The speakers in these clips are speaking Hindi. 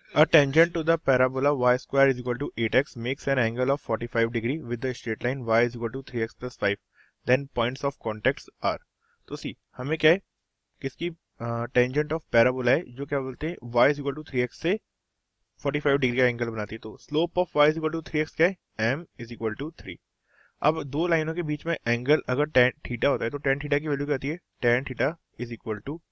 A tangent to the parabola y square is equal to 8x makes an angle of 45 degree with the straight line y is equal to 3x plus 5. Then points of contacts are. तो सी हमें क्या है, किसकी टेंजेंट ऑफ पैराबोला है जो क्या बोलते हैं y is equal to 3x से 45 डिग्री का एंगल बनाती है। तो slope of y is equal to 3x क्या है, m is equal to 3। अब दो लाइनों के बीच में एंगल अगर tan थीटा होता है तो tan थीटा की वैल्यू क्या आती है, tan theta is equal to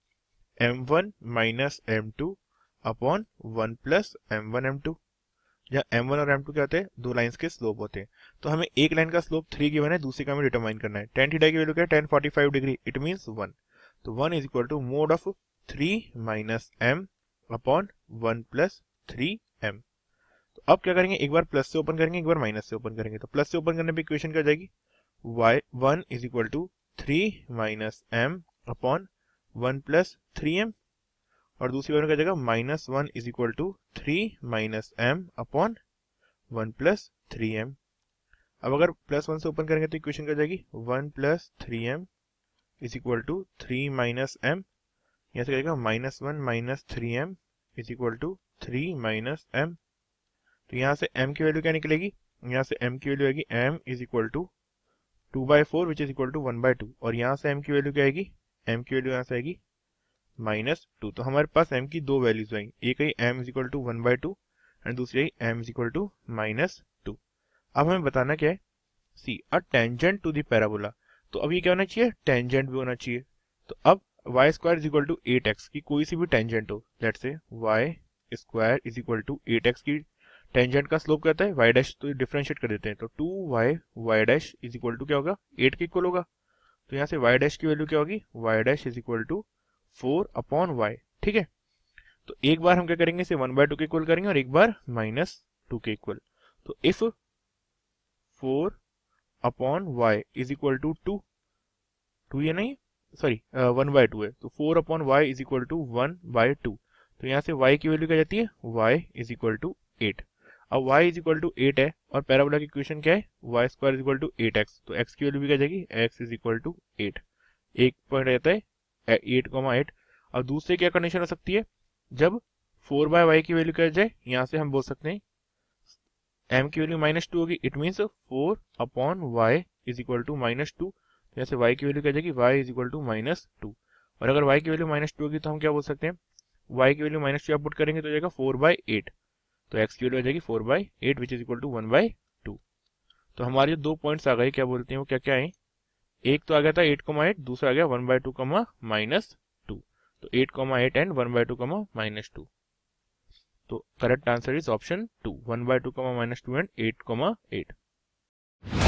m1 minus m2 upon 1 plus m1 m2, जहाँ m1 और m2 क्या होते हैं, दो लाइंस के स्लोप होते हैं। तो हमें एक लाइन का स्लोप 3 गिवन है, दूसरी का हमें डिटरमाइन करना है। tan थीटा की वैल्यू क्या है, tan 45 डिग्री, इट मींस 1। तो 1 is equal to mod of 3 minus m upon 1 plus 3m। तो अब क्या करेंगे, एक बार प्लस से ओपन करेंगे, एक बार माइनस से ओपन करेंगे। तो प्लस से ओपन करने पे इक्वेशन क्या हो जाएगी, y1 is equal to 3 minus m upon 1 plus 3m, और दूसरी बार में क्या जाएगा, -1 is equal to 3 minus m upon 1 plus 3m। अब अगर +1 से ओपन करेंगे तो इक्वेशन क्या जाएगी, 1 plus 3m is equal to 3 minus m, यहाँ से जाएगा -1 minus 3m is equal to 3 minus m। तो यहाँ से m की वैल्यू क्या निकलेगी, यहाँ से m की वैल्यू आएगी m is equal to 2/4 which is equal to 1/2, और यहाँ से m की वैल्यू क्या आएगी, m की वैल्यू यहाँ से आएगी -2। तो हमारे पास m की दो वैल्यूज आएंगी, एक आई m is equal to 1/2 and दूसरी आई m इज इक्वल टू -2। अब हमें बताना क्या है, see a tangent to the parabola. तो अब ये क्या होना चाहिए, टेंजेंट भी होना चाहिए। तो अब y square is equal to 8x की कोई सी भी टेंजेंट हो, let's say y square is equal to 8x की टेंजेंट का स्लोप कहता है y डैश, तो डिफरेंशिएट कर देते हैं। तो 2y y dash is equal to क्या होगा, 8 के इक्वल होगा। तो यहाँ से y डैश की वैल्यू क्या होगी, y dash is equal to 4 upon y, ठीक है। तो एक बार हम क्या करेंगे, इसे 1/2 के इक्वल करेंगे और एक बार -2 के इक्वल। तो if 4 upon y is equal to 2 ये नहीं, सॉरी 1/2 है, तो 4 upon y is equal to 1/2। तो यहाँ से y की वैल्यू क्या जाती है, y इज इक्वल टू 8। अब y इज इक्वल टू 8 है और पैराबोला की इक्वेशन क्या है, y square is equal to 8x। तो x की वैल्यू भी क्या जाएगी, x इज इक्वल टू 8। एक पॉइंट रहता है 8,8। अब दूसरे क्या कंडीशन हो सकती है, जब 4/y की वैल्यू क्या जाए, यहाँ से हम बोल सकते हैं m की वैल्यू -2 होगी, it means 4 upon y is equal to -2। जैसे y की वैल्यू क्या जाएगी, y इज इक्वल टू -2। और अगर y की वैल्यू -2 होगी तो हम क्या बोल सकते हैं, y की वैल्यू -2 आप पुट करेंगे तो जाएगा 4/8। तो x की वैल्यू आ जाएगी 4/8 विच इज इक्वल टू 1/2। तो हमारे जो दो पॉइंट्स आ गए, क्या बोलते हैं वो क्या क्या है, एक तो आ गया था 8,8, दूसरा आ गया 1/2 -2। तो 8,8 एंड 1/2 -2। तो correct answer is option 2, 1/2 -2 and 8,8।